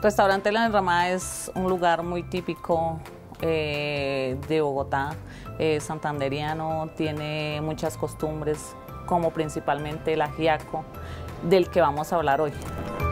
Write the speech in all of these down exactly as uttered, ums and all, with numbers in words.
Restaurante La Enramada es un lugar muy típico eh, de Bogotá, eh, santanderiano, tiene muchas costumbres, como principalmente el ajiaco, del que vamos a hablar hoy.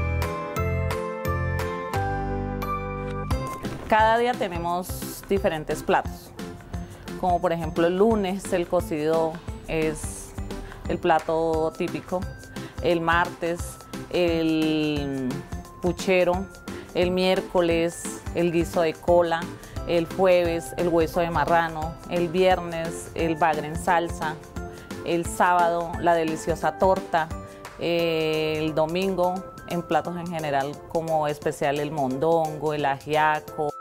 Cada día tenemos diferentes platos, como por ejemplo el lunes el cocido es el plato típico, el martes el puchero, el miércoles el guiso de cola, el jueves el hueso de marrano, el viernes el bagre en salsa, el sábado la deliciosa torta, eh, el domingo en platos en general como especial el mondongo, el ajiaco.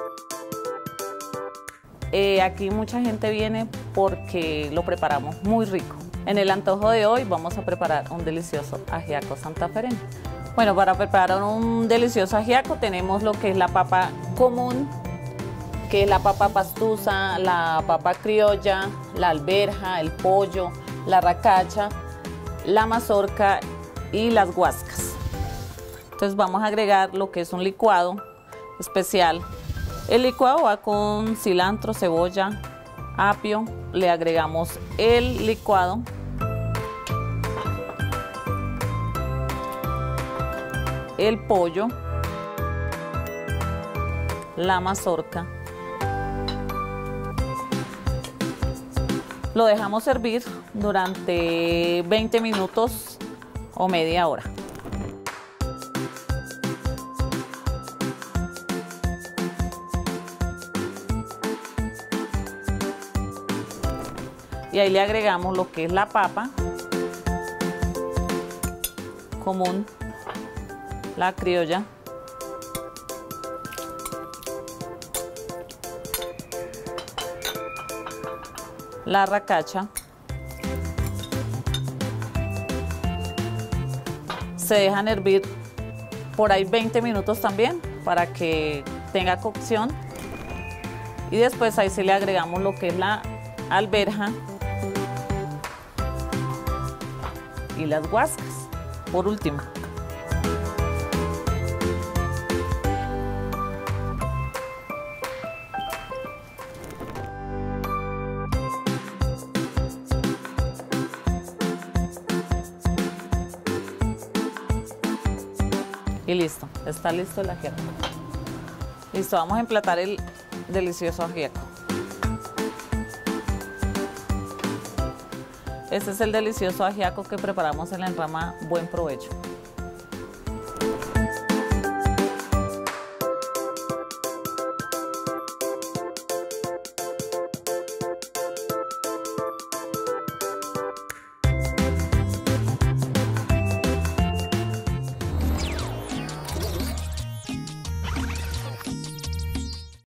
Eh, aquí mucha gente viene porque lo preparamos muy rico. En el antojo de hoy vamos a preparar un delicioso ajiaco santafereño. Bueno, para preparar un delicioso ajiaco tenemos lo que es la papa común, que es la papa pastusa, la papa criolla, la alberja, el pollo, la racacha, la mazorca y las guascas. Entonces vamos a agregar lo que es un licuado especial. El licuado va con cilantro, cebolla, apio, le agregamos el licuado, el pollo, la mazorca, lo dejamos hervir durante veinte minutos o media hora. Y ahí le agregamos lo que es la papa común, la criolla, la racacha, se dejan hervir por ahí veinte minutos también para que tenga cocción, y después ahí sí le agregamos lo que es la alberja y las guascas por último. Y listo, está listo el ajiaco. Listo, vamos a emplatar el delicioso ajiaco. Este es el delicioso ajiaco que preparamos en La Enramada. Buen provecho.